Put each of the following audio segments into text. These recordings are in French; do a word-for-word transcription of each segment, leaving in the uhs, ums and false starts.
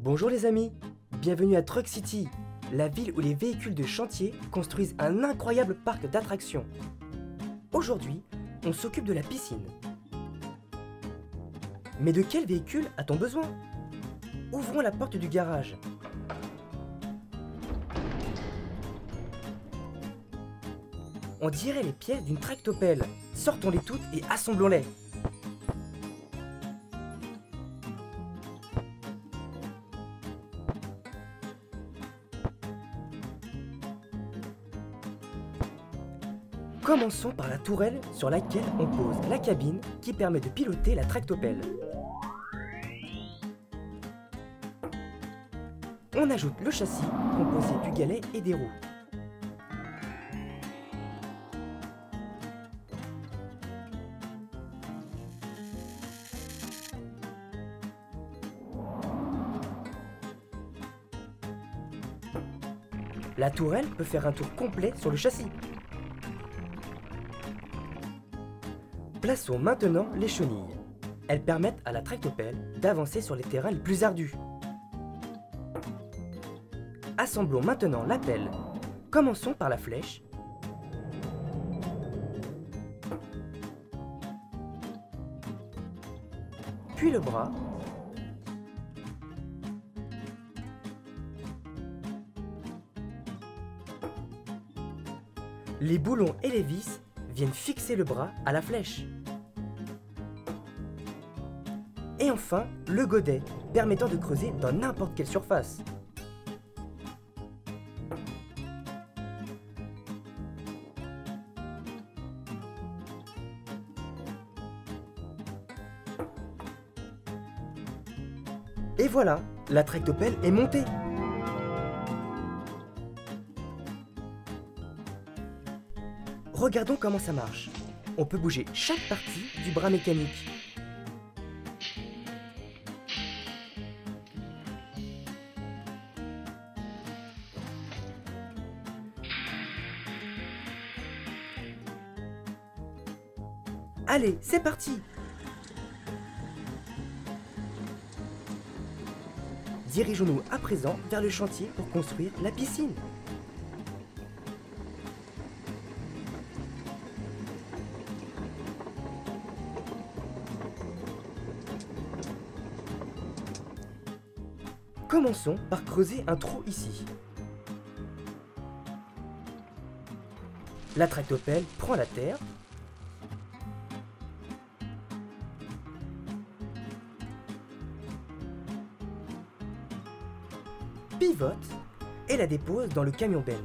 Bonjour les amis, bienvenue à Truck City, la ville où les véhicules de chantier construisent un incroyable parc d'attractions. Aujourd'hui, on s'occupe de la piscine. Mais de quel véhicule a-t-on besoin? Ouvrons la porte du garage. On dirait les pièces d'une tractopelle. Sortons-les toutes et assemblons-les. Commençons par la tourelle sur laquelle on pose la cabine qui permet de piloter la tractopelle. On ajoute le châssis composé du galet et des roues. La tourelle peut faire un tour complet sur le châssis. Plaçons maintenant les chenilles. Elles permettent à la tractopelle d'avancer sur les terrains les plus ardus. Assemblons maintenant la pelle. Commençons par la flèche. Puis le bras. Les boulons et les vis viennent fixer le bras à la flèche. Et enfin, le godet, permettant de creuser dans n'importe quelle surface. Et voilà, la tractopelle est montée. Regardons comment ça marche. On peut bouger chaque partie du bras mécanique. Allez, c'est parti! Dirigeons-nous à présent vers le chantier pour construire la piscine. Commençons par creuser un trou ici. La tractopelle prend la terre. Pivote et la dépose dans le camion benne.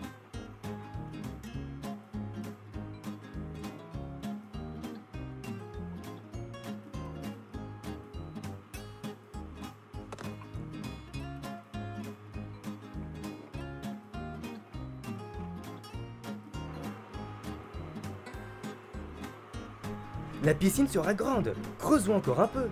La piscine sera grande, creusons encore un peu.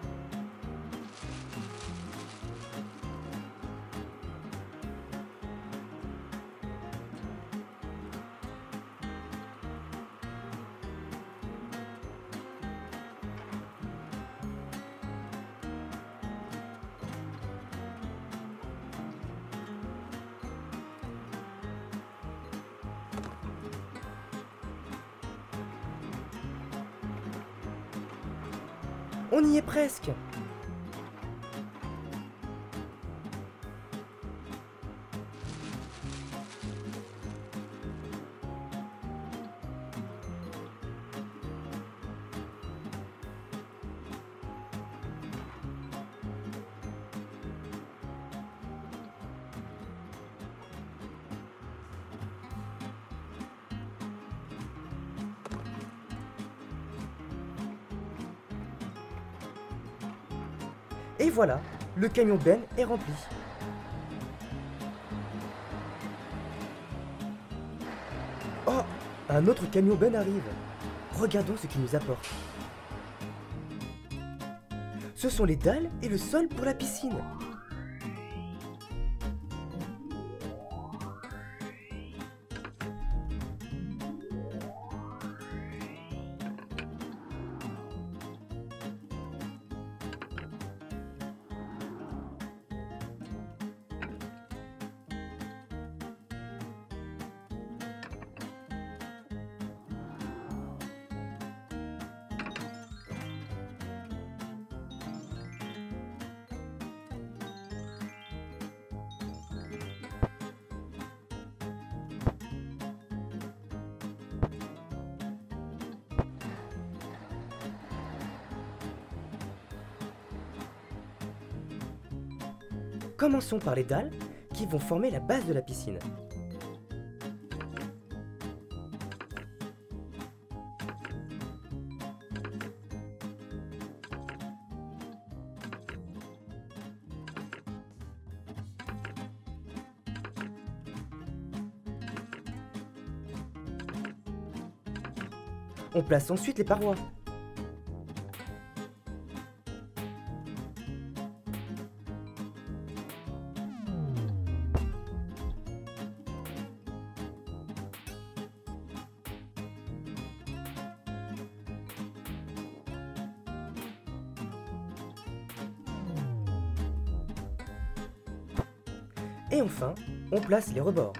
On y est presque. Et voilà, le camion benne est rempli. Oh, un autre camion benne arrive. Regardons ce qu'il nous apporte. Ce sont les dalles et le sol pour la piscine. Commençons par les dalles qui vont former la base de la piscine. On place ensuite les parois. Et enfin, on place les rebords.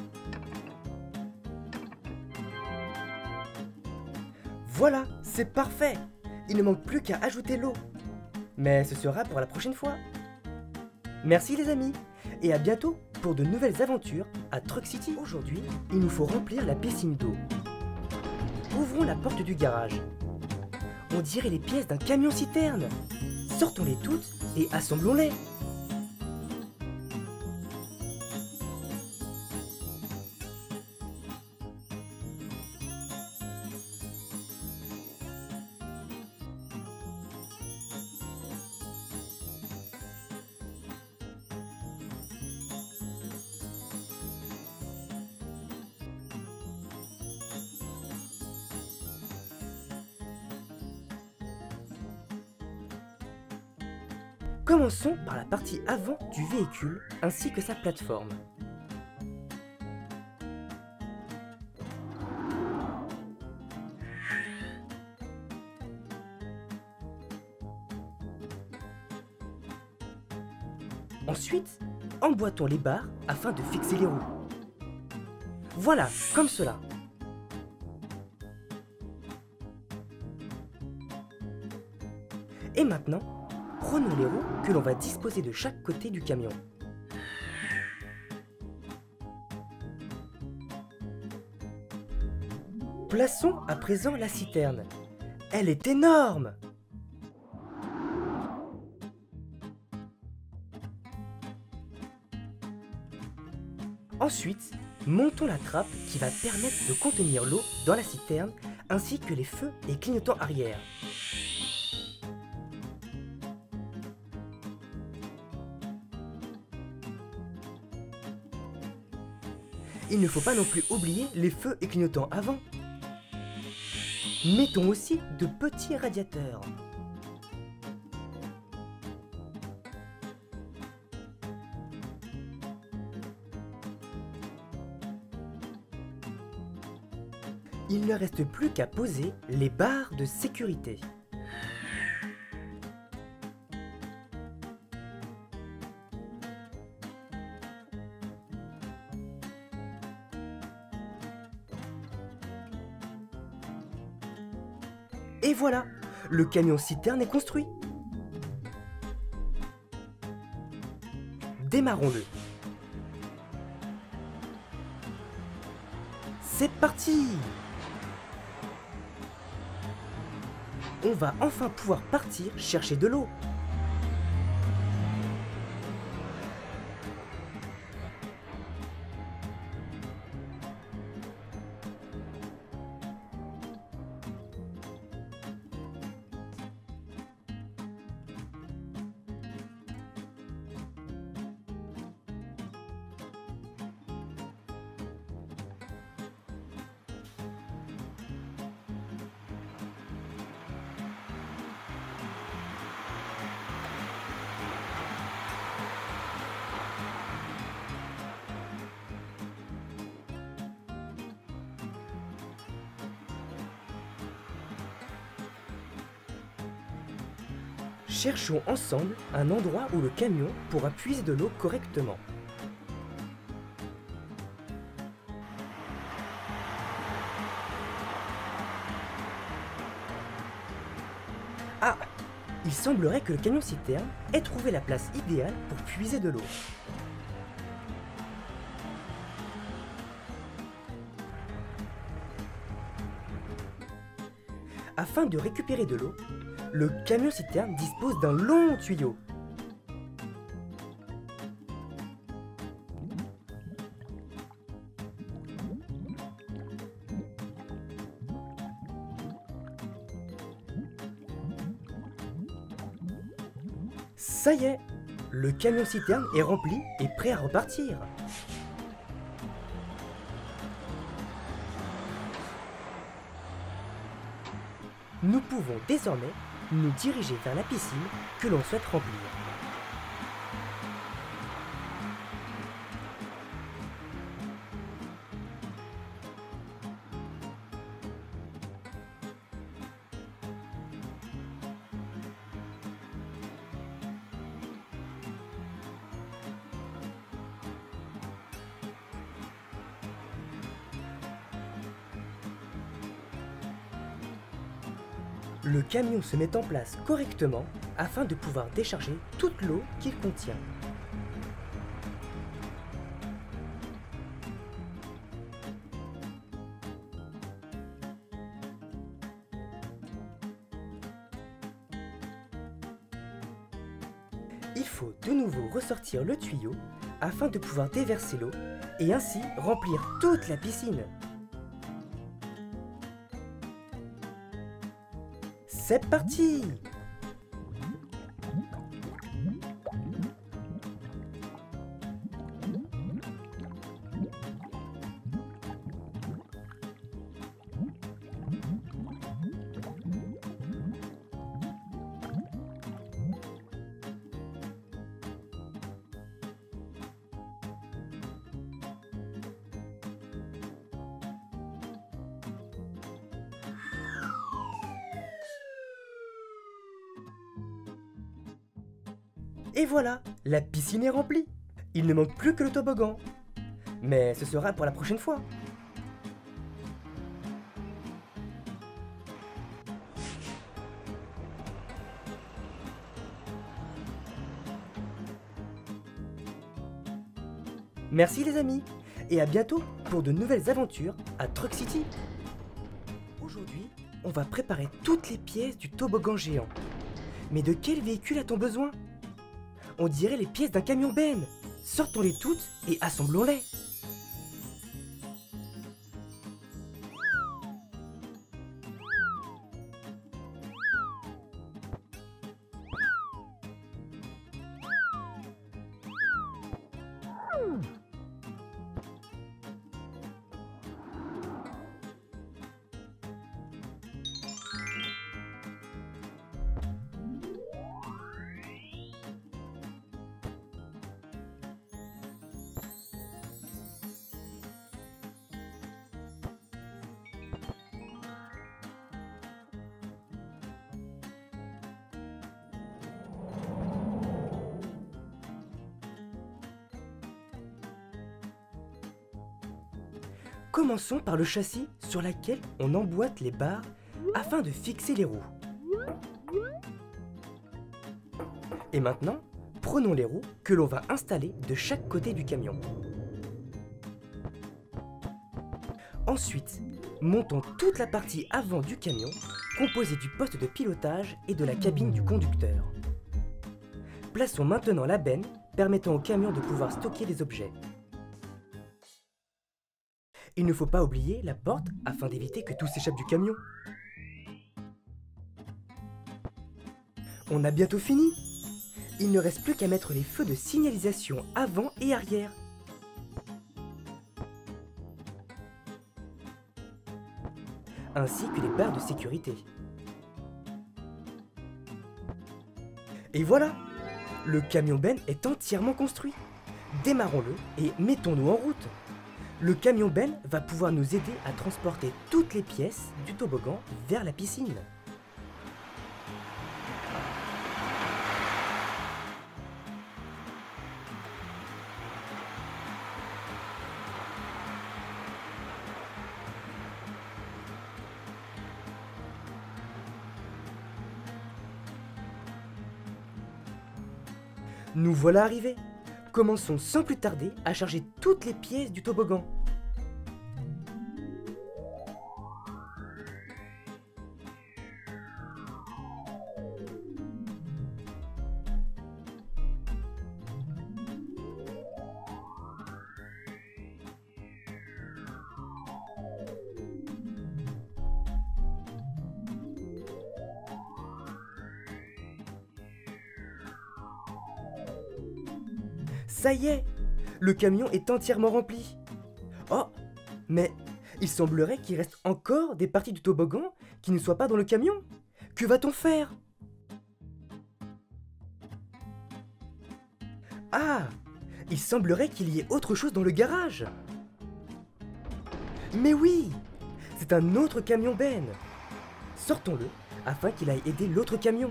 Voilà, c'est parfait! Il ne manque plus qu'à ajouter l'eau. Mais ce sera pour la prochaine fois. Merci les amis, et à bientôt pour de nouvelles aventures à Truck City. Aujourd'hui, il nous faut remplir la piscine d'eau. Ouvrons la porte du garage. On dirait les pièces d'un camion-citerne. Sortons-les toutes et assemblons-les. Commençons par la partie avant du véhicule ainsi que sa plateforme. Ensuite, emboîtons les barres afin de fixer les roues. Voilà, comme cela. Et maintenant, prenons les roues que l'on va disposer de chaque côté du camion. Plaçons à présent la citerne. Elle est énorme! Ensuite, montons la trappe qui va permettre de contenir l'eau dans la citerne ainsi que les feux et clignotants arrière. Il ne faut pas non plus oublier les feux et clignotants avant. Mettons aussi de petits radiateurs. Il ne reste plus qu'à poser les barres de sécurité. Et voilà, le camion-citerne est construit. Démarrons-le. C'est parti! On va enfin pouvoir partir chercher de l'eau. Cherchons ensemble un endroit où le camion pourra puiser de l'eau correctement. Ah! Il semblerait que le camion-citerne ait trouvé la place idéale pour puiser de l'eau. Afin de récupérer de l'eau, le camion-citerne dispose d'un long tuyau. Ça y est, le camion citerne est rempli et prêt à repartir. Nous pouvons désormais nous diriger vers la piscine que l'on souhaite remplir. Le camion se met en place correctement afin de pouvoir décharger toute l'eau qu'il contient. Il faut de nouveau ressortir le tuyau afin de pouvoir déverser l'eau et ainsi remplir toute la piscine. C'est parti! Et voilà, la piscine est remplie. Il ne manque plus que le toboggan. Mais ce sera pour la prochaine fois. Merci les amis, et à bientôt pour de nouvelles aventures à Truck City. Aujourd'hui, on va préparer toutes les pièces du toboggan géant. Mais de quel véhicule a-t-on besoin ? On dirait les pièces d'un camion benne. Sortons-les toutes et assemblons-les. Commençons par le châssis sur lequel on emboîte les barres afin de fixer les roues. Et maintenant, prenons les roues que l'on va installer de chaque côté du camion. Ensuite, montons toute la partie avant du camion, composée du poste de pilotage et de la cabine du conducteur. Plaçons maintenant la benne, permettant au camion de pouvoir stocker les objets. Il ne faut pas oublier la porte afin d'éviter que tout s'échappe du camion. On a bientôt fini. Il ne reste plus qu'à mettre les feux de signalisation avant et arrière. Ainsi que les barres de sécurité. Et voilà! Le camion benne est entièrement construit. Démarrons-le et mettons-nous en route. Le camion benne va pouvoir nous aider à transporter toutes les pièces du toboggan vers la piscine. Nous voilà arrivés. Commençons sans plus tarder à charger toutes les pièces du toboggan. Ça y est, le camion est entièrement rempli. Oh, mais il semblerait qu'il reste encore des parties du toboggan qui ne soient pas dans le camion. Que va-t-on faire? Ah, il semblerait qu'il y ait autre chose dans le garage. Mais oui, c'est un autre camion Ben. Sortons-le afin qu'il aille aider l'autre camion.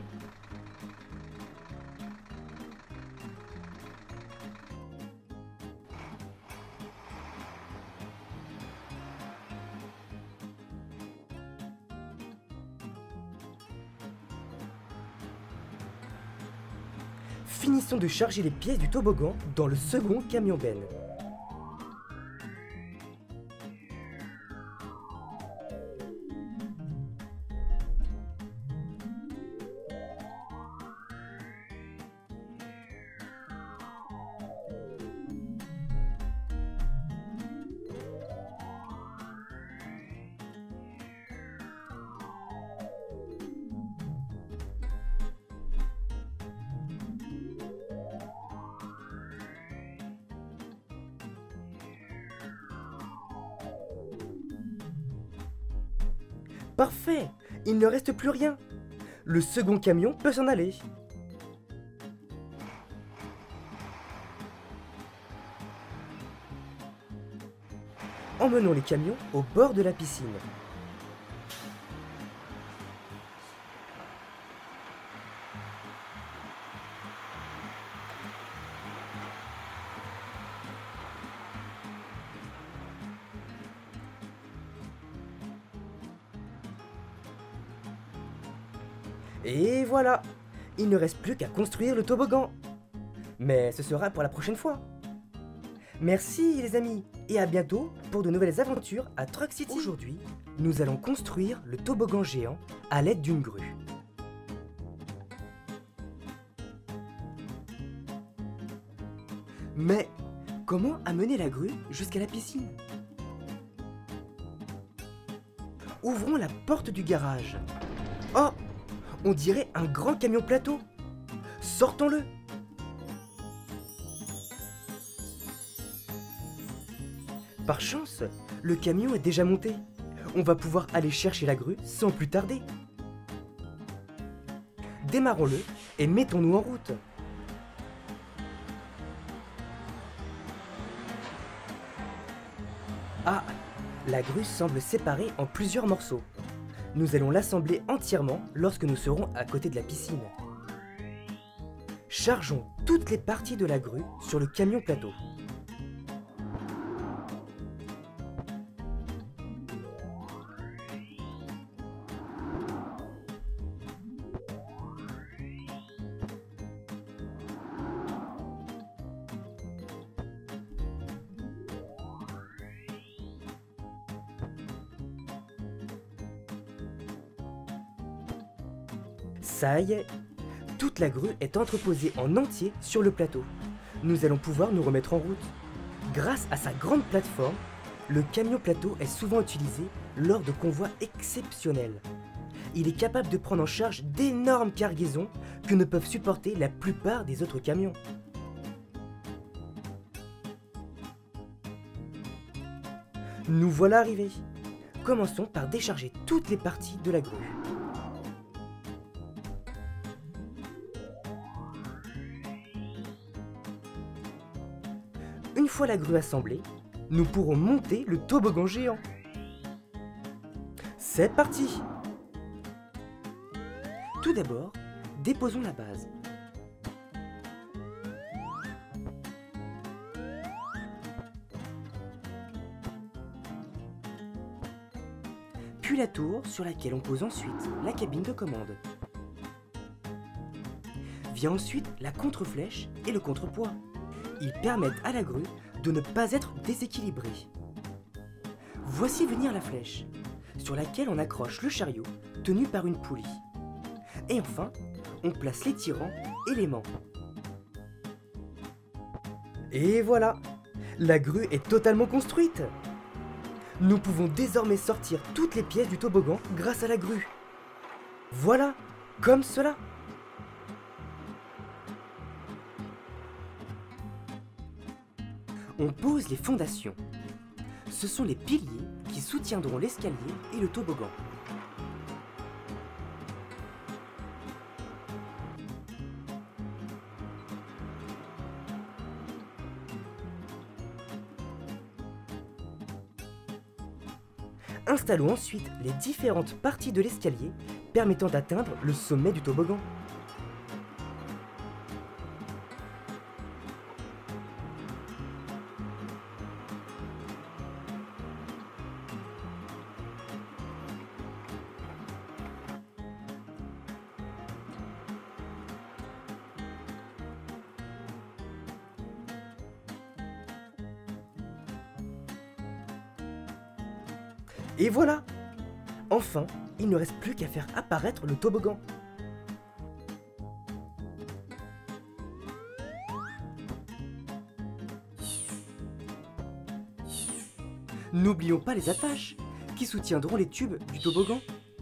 Finissons de charger les pièces du toboggan dans le second camion Ben. Parfait, il ne reste plus rien. Le second camion peut s'en aller. Emmenons les camions au bord de la piscine. Et voilà, il ne reste plus qu'à construire le toboggan. Mais ce sera pour la prochaine fois. Merci les amis, et à bientôt pour de nouvelles aventures à Truck City. Aujourd'hui, nous allons construire le toboggan géant à l'aide d'une grue. Mais comment amener la grue jusqu'à la piscine? Ouvrons la porte du garage. Oh! On dirait un grand camion plateau. Sortons-le. Par chance, le camion est déjà monté. On va pouvoir aller chercher la grue sans plus tarder. Démarrons-le et mettons-nous en route. Ah, la grue semble séparée en plusieurs morceaux. Nous allons l'assembler entièrement lorsque nous serons à côté de la piscine. Chargeons toutes les parties de la grue sur le camion plateau. Ça y est, toute la grue est entreposée en entier sur le plateau. Nous allons pouvoir nous remettre en route. Grâce à sa grande plateforme, le camion plateau est souvent utilisé lors de convois exceptionnels. Il est capable de prendre en charge d'énormes cargaisons que ne peuvent supporter la plupart des autres camions. Nous voilà arrivés. Commençons par décharger toutes les parties de la grue. Une fois la grue assemblée, nous pourrons monter le toboggan géant. C'est parti! Tout d'abord, déposons la base. Puis la tour sur laquelle on pose ensuite la cabine de commande. Vient ensuite la contre-flèche et le contrepoids. Ils permettent à la grue de ne pas être déséquilibrée. Voici venir la flèche, sur laquelle on accroche le chariot tenu par une poulie. Et enfin, on place les tirants et les mants. Et voilà, la grue est totalement construite. Nous pouvons désormais sortir toutes les pièces du toboggan grâce à la grue. Voilà, comme cela. On pose les fondations. Ce sont les piliers qui soutiendront l'escalier et le toboggan. Installons ensuite les différentes parties de l'escalier permettant d'atteindre le sommet du toboggan. Et voilà! Enfin, il ne reste plus qu'à faire apparaître le toboggan. N'oublions pas les attaches qui soutiendront les tubes du toboggan.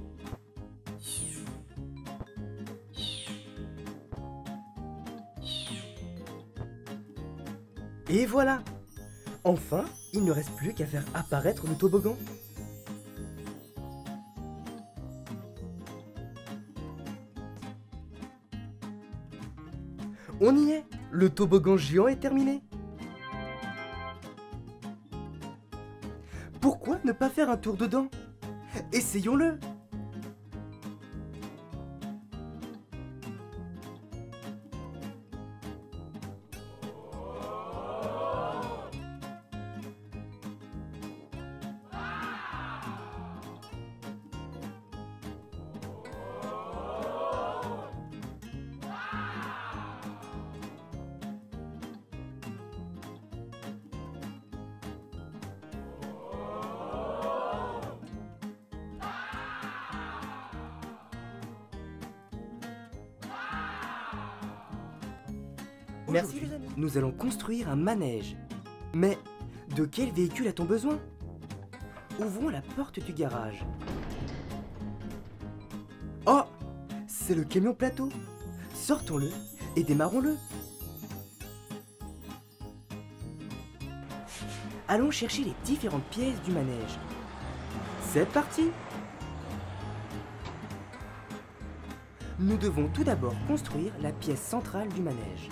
Et voilà! Enfin, il ne reste plus qu'à faire apparaître le toboggan. On y est! Le toboggan géant est terminé! Pourquoi ne pas faire un tour dedans? Essayons-le! Merci les amis. Nous allons construire un manège. Mais de quel véhicule a-t-on besoin? Ouvrons la porte du garage. Oh! C'est le camion plateau. Sortons-le et démarrons-le. Allons chercher les différentes pièces du manège. C'est parti! Nous devons tout d'abord construire la pièce centrale du manège.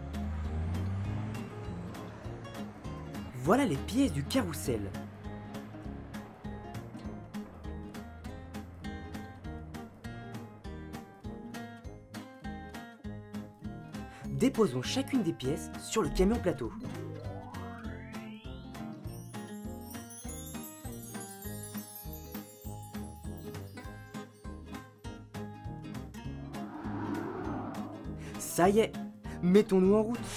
Voilà les pièces du carrousel. Déposons chacune des pièces sur le camion plateau. Ça y est, mettons-nous en route.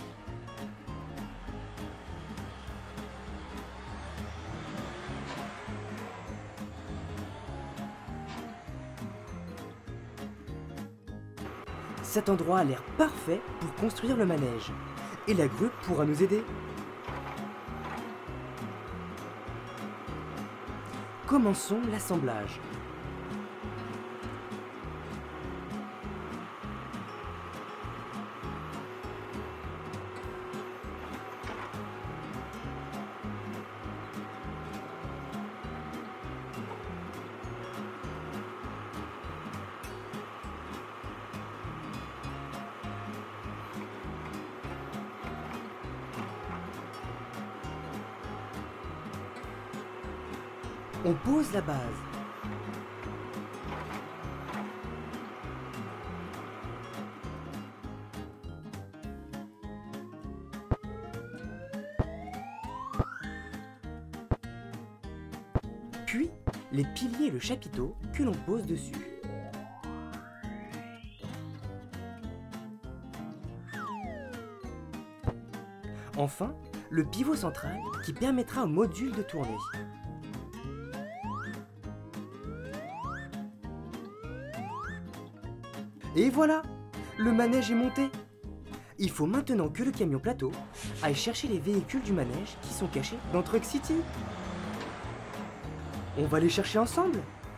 Cet endroit a l'air parfait pour construire le manège. Et la grue pourra nous aider. Commençons l'assemblage. On pose la base. Puis, les piliers et le chapiteau que l'on pose dessus. Enfin, le pivot central qui permettra au module de tourner. Et voilà, le manège est monté. Il faut maintenant que le camion plateau aille chercher les véhicules du manège qui sont cachés dans Truck City. On va les chercher ensemble.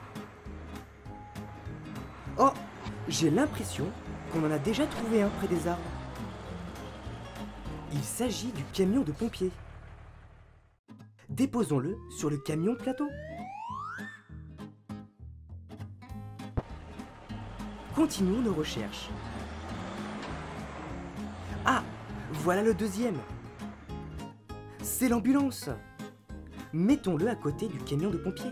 Oh, j'ai l'impression qu'on en a déjà trouvé un près des arbres. Il s'agit du camion de pompiers. Déposons-le sur le camion plateau. Continuons nos recherches. Ah, voilà le deuxième. C'est l'ambulance. Mettons-le à côté du camion de pompiers.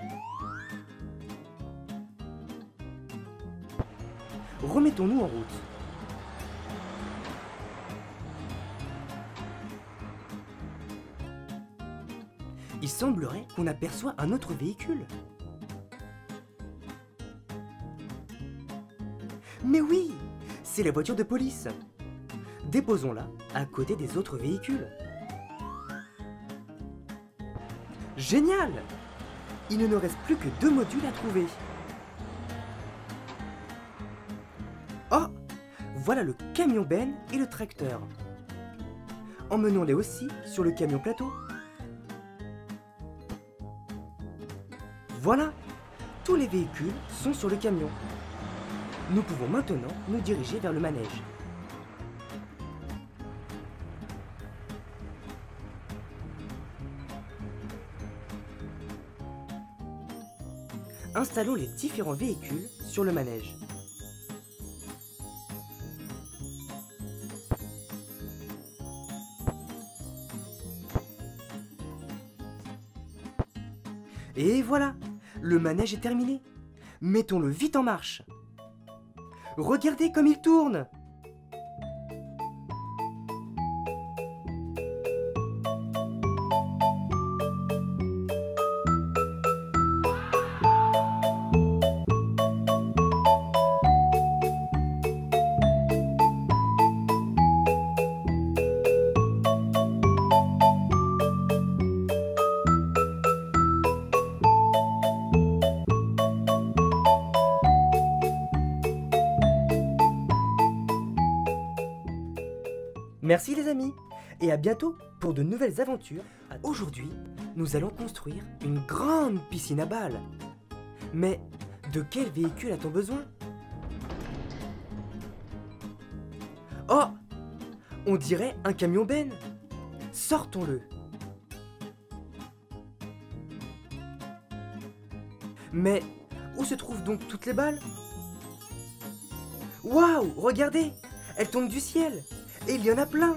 Remettons-nous en route. Il semblerait qu'on aperçoit un autre véhicule. Mais oui, c'est la voiture de police. Déposons-la à côté des autres véhicules. Génial! Il ne nous reste plus que deux modules à trouver. Oh! Voilà le camion Ben et le tracteur. Emmenons-les aussi sur le camion plateau. Voilà! Tous les véhicules sont sur le camion. Nous pouvons maintenant nous diriger vers le manège. Installons les différents véhicules sur le manège. Et voilà, le manège est terminé. Mettons-le vite en marche. Regardez comme il tourne! Merci les amis, et à bientôt pour de nouvelles aventures. Aujourd'hui, nous allons construire une grande piscine à balles. Mais de quel véhicule a-t-on besoin? Oh! On dirait un camion Ben. Sortons-le. Mais où se trouvent donc toutes les balles? Waouh! Regardez! Elles tombent du ciel! Et il y en a plein!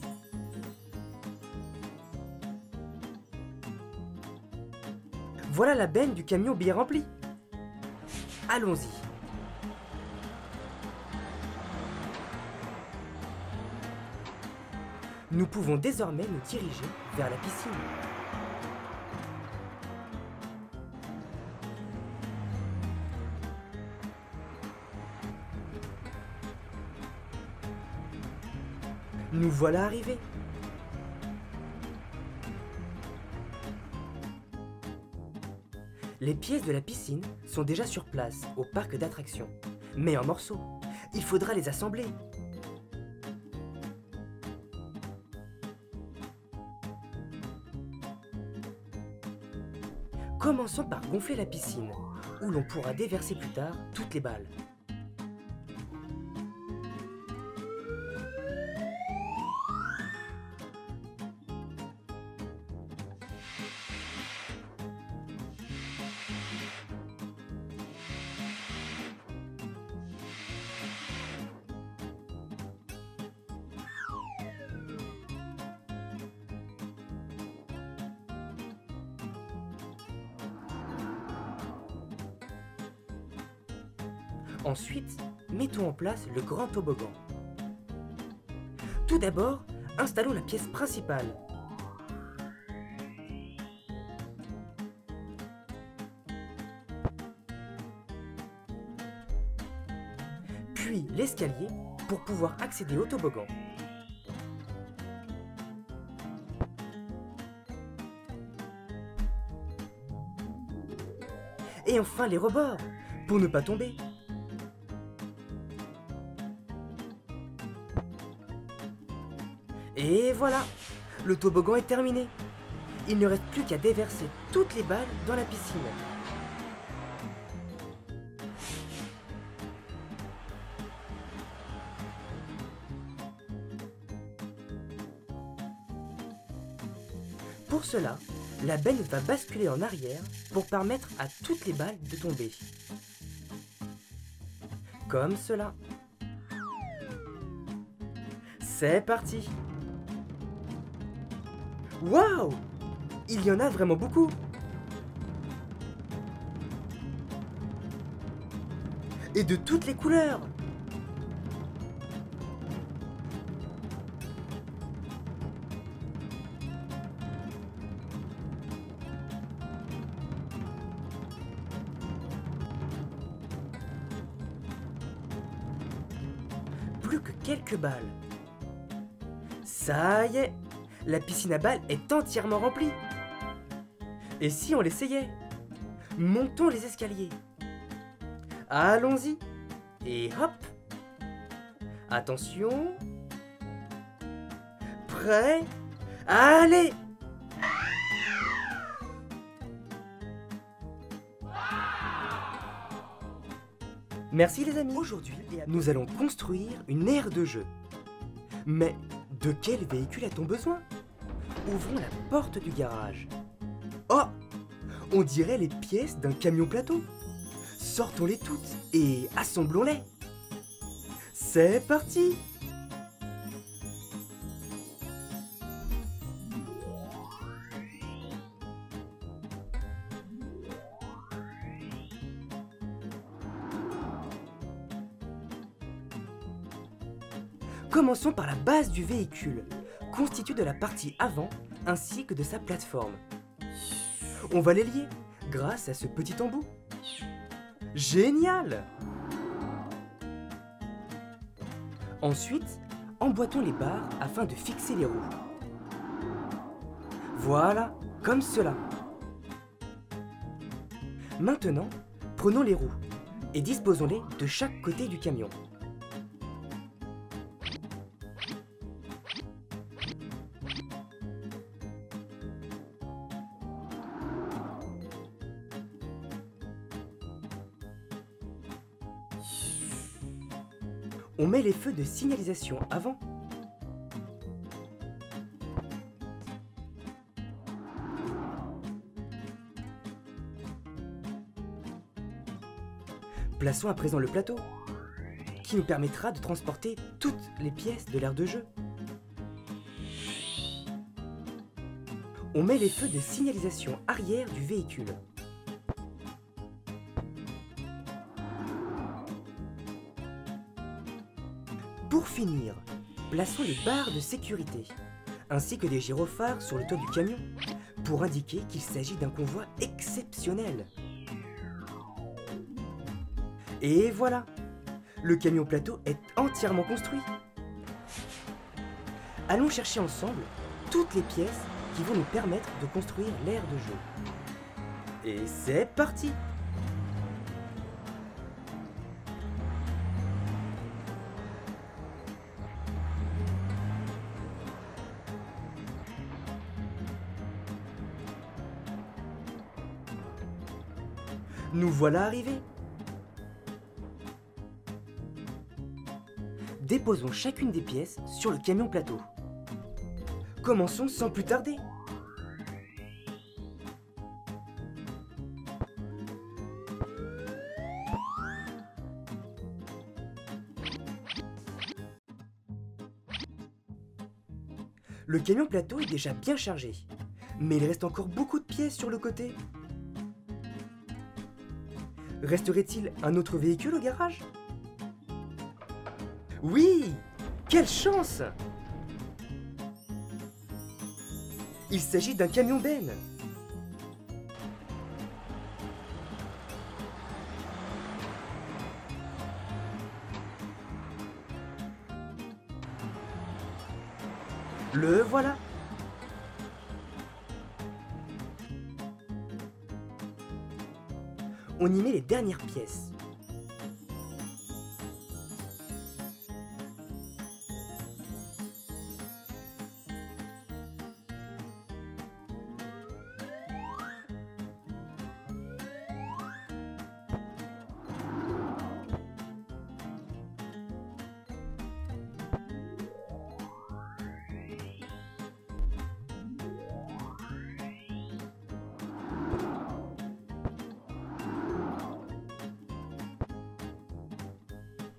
Voilà la benne du camion bien rempli. Allons-y. Nous pouvons désormais nous diriger vers la piscine. Nous voilà arrivés. Les pièces de la piscine sont déjà sur place au parc d'attractions, mais en morceaux. Il faudra les assembler. Commençons par gonfler la piscine, où l'on pourra déverser plus tard toutes les balles. Ensuite, mettons en place le grand toboggan. Tout d'abord, installons la pièce principale. Puis l'escalier pour pouvoir accéder au toboggan. Et enfin les rebords, pour ne pas tomber. Et voilà, le toboggan est terminé. Il ne reste plus qu'à déverser toutes les balles dans la piscine. Pour cela, la benne va basculer en arrière pour permettre à toutes les balles de tomber. Comme cela. C'est parti! Waouh! Il y en a vraiment beaucoup! Et de toutes les couleurs! Plus que quelques balles. Ça y est, la piscine à balles est entièrement remplie. Et si on l'essayait? Montons les escaliers. Allons-y. Et hop. Attention. Prêt? Allez! Merci les amis. Aujourd'hui, nous allons construire une aire de jeu. Mais de quel véhicule a-t-on besoin? Ouvrons la porte du garage. Oh! On dirait les pièces d'un camion plateau. Sortons-les toutes et assemblons-les. C'est parti! Commençons par la base du véhicule, constituée de la partie avant ainsi que de sa plateforme. On va les lier grâce à ce petit embout. Génial! Ensuite, emboîtons les barres afin de fixer les roues. Voilà, comme cela. Maintenant, prenons les roues et disposons-les de chaque côté du camion. On met les feux de signalisation avant. Plaçons à présent le plateau, qui nous permettra de transporter toutes les pièces de l'aire de jeu. On met les feux de signalisation arrière du véhicule. Pour finir, plaçons les barres de sécurité, ainsi que des gyrophares sur le toit du camion, pour indiquer qu'il s'agit d'un convoi exceptionnel. Et voilà, le camion plateau est entièrement construit. Allons chercher ensemble toutes les pièces qui vont nous permettre de construire l'aire de jeu. Et c'est parti! Nous voilà arrivés. Déposons chacune des pièces sur le camion plateau. Commençons sans plus tarder. Le camion plateau est déjà bien chargé, mais il reste encore beaucoup de pièces sur le côté. Resterait-il un autre véhicule au garage? Oui! Quelle chance! Il s'agit d'un camion benne. Le voilà. On y met les dernières pièces.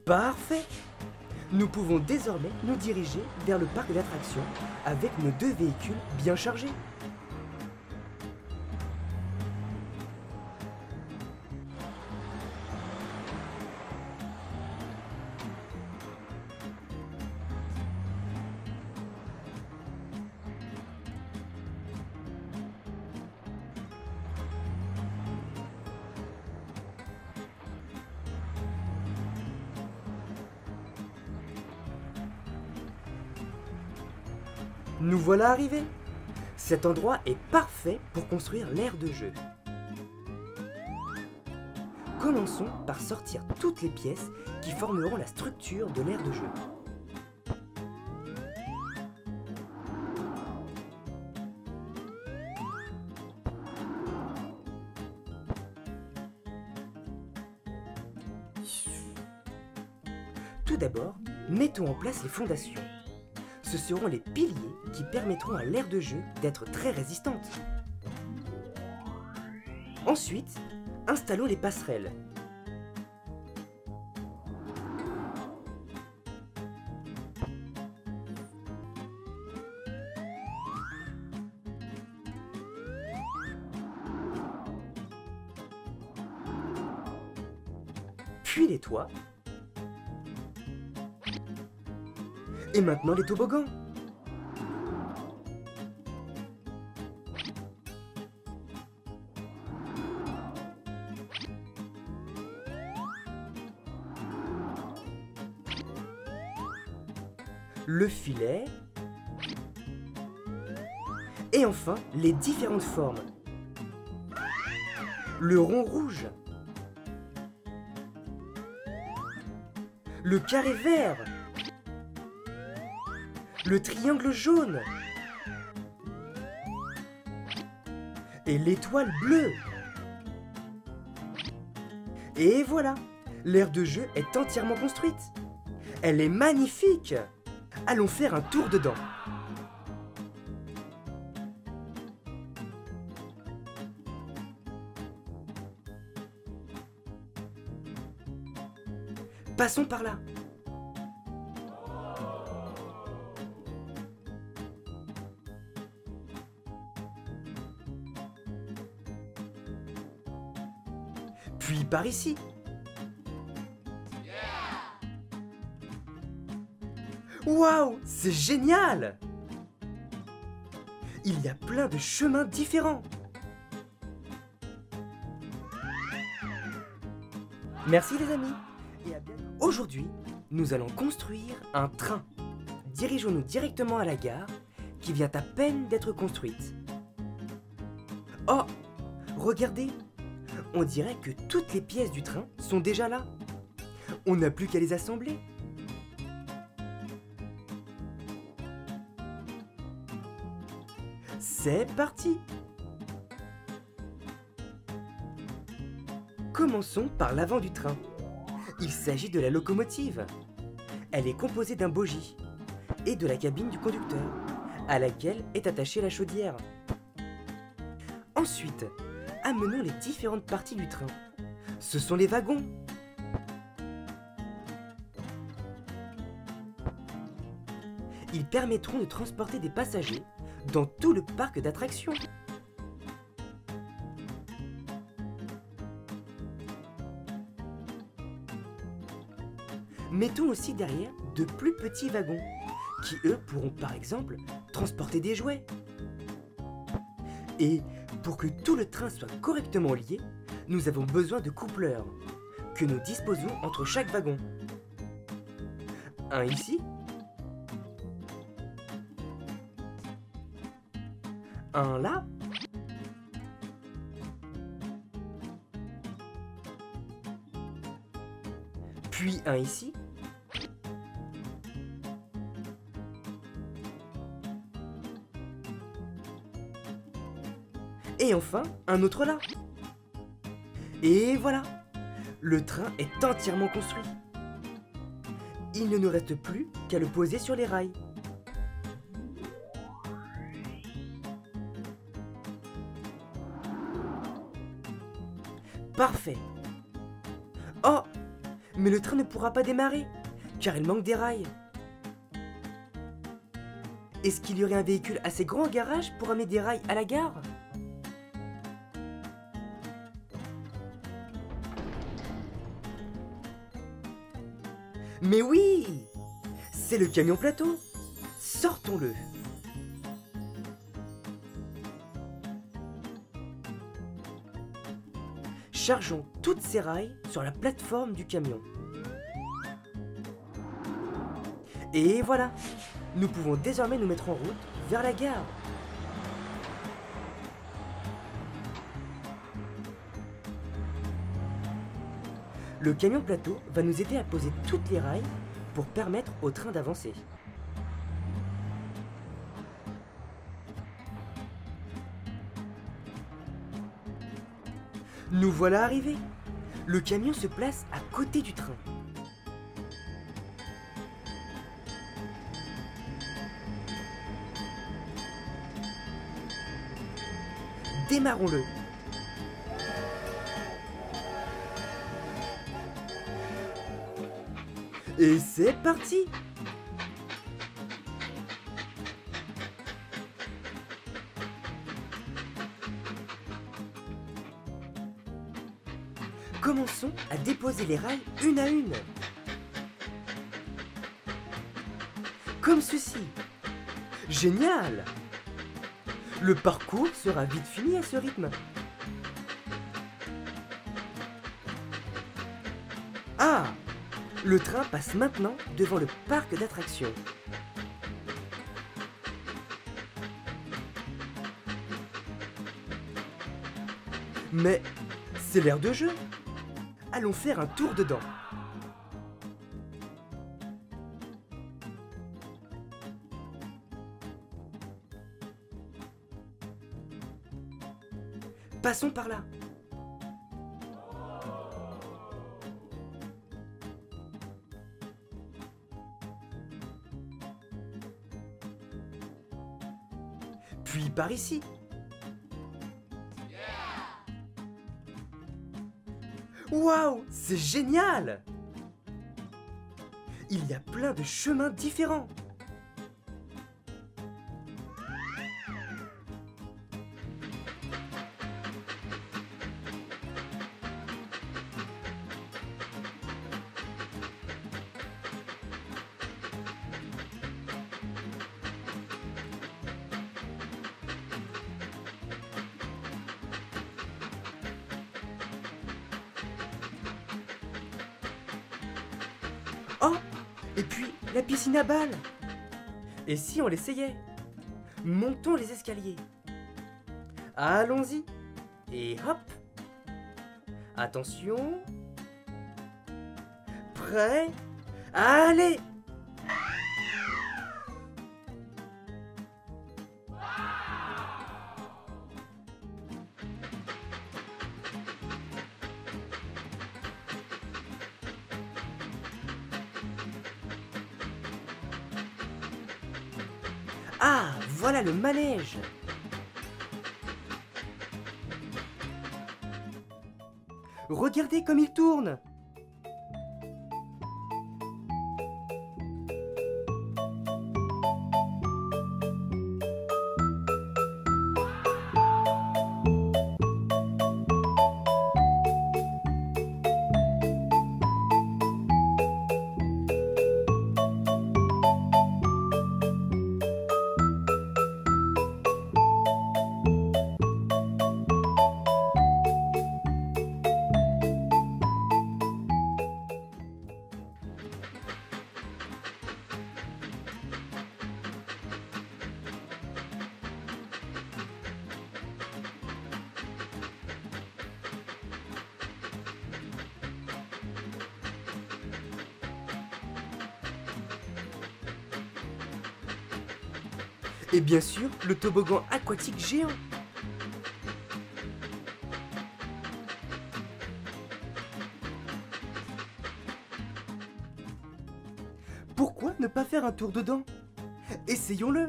Parfait! Nous pouvons désormais nous diriger vers le parc d'attractions avec nos deux véhicules bien chargés. Nous voilà arrivés. Cet endroit est parfait pour construire l'aire de jeu. Commençons par sortir toutes les pièces qui formeront la structure de l'aire de jeu. Tout d'abord, mettons en place les fondations. Ce seront les piliers qui permettront à l'aire de jeu d'être très résistante. Ensuite, installons les passerelles. Puis les toits. Et maintenant les toboggans. Le filet. Et enfin, les différentes formes. Le rond rouge. Le carré vert. Le triangle jaune et l'étoile bleue. Et voilà, l'aire de jeu est entièrement construite. Elle est magnifique. Allons faire un tour dedans. Passons par là. Puis par ici. Waouh, c'est génial! Il y a plein de chemins différents. Merci les amis. Et à bientôt. Aujourd'hui, nous allons construire un train. Dirigeons-nous directement à la gare qui vient à peine d'être construite. Oh, regardez! On dirait que toutes les pièces du train sont déjà là. On n'a plus qu'à les assembler. C'est parti! Commençons par l'avant du train. Il s'agit de la locomotive. Elle est composée d'un bogie et de la cabine du conducteur, à laquelle est attachée la chaudière. Ensuite, amenons les différentes parties du train. Ce sont les wagons. Ils permettront de transporter des passagers dans tout le parc d'attractions. Mettons aussi derrière de plus petits wagons, qui eux pourront par exemple transporter des jouets. Et pour que tout le train soit correctement lié, nous avons besoin de coupleurs, que nous disposons entre chaque wagon. Un ici. Un là. Puis un ici. Et enfin, un autre là. Et voilà, le train est entièrement construit. Il ne nous reste plus qu'à le poser sur les rails. Parfait. Oh, Mais le train ne pourra pas démarrer, car il manque des rails. Est-ce qu'il y aurait un véhicule assez grand au garage pour amener des rails à la gare? Mais oui! C'est le camion plateau! Sortons-le! Chargeons toutes ces rails sur la plateforme du camion. Et voilà! Nous pouvons désormais nous mettre en route vers la gare. Le camion plateau va nous aider à poser toutes les rails pour permettre au train d'avancer. Nous voilà arrivés. Le camion se place à côté du train. Démarrons-le. Et c'est parti! Commençons à déposer les rails une à une. Comme ceci. Génial! Le parcours sera vite fini à ce rythme. Ah! Le train passe maintenant devant le parc d'attractions. Mais c'est l'aire de jeu. Allons faire un tour dedans. Passons par là. Puis par ici. Waouh, c'est génial! Il y a plein de chemins différents. Oh! Et puis, la piscine à balles! Et si on l'essayait? Montons les escaliers. Allons-y. Et hop! Attention. Prêt? Allez! Ah, voilà le manège! Regardez comme il tourne! Et bien sûr, le toboggan aquatique géant. Pourquoi ne pas faire un tour dedans? Essayons-le.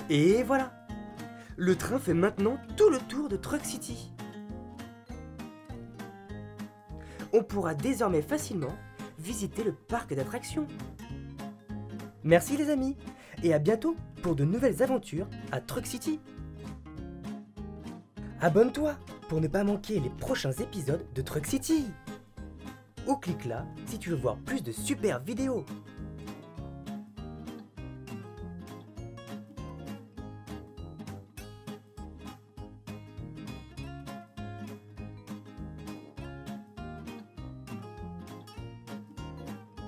Et voilà! Le train fait maintenant tout le tour de Truck City. On pourra désormais facilement visiter le parc d'attractions. Merci les amis, et à bientôt pour de nouvelles aventures à Truck City. Abonne-toi pour ne pas manquer les prochains épisodes de Truck City. Ou clique là si tu veux voir plus de super vidéos.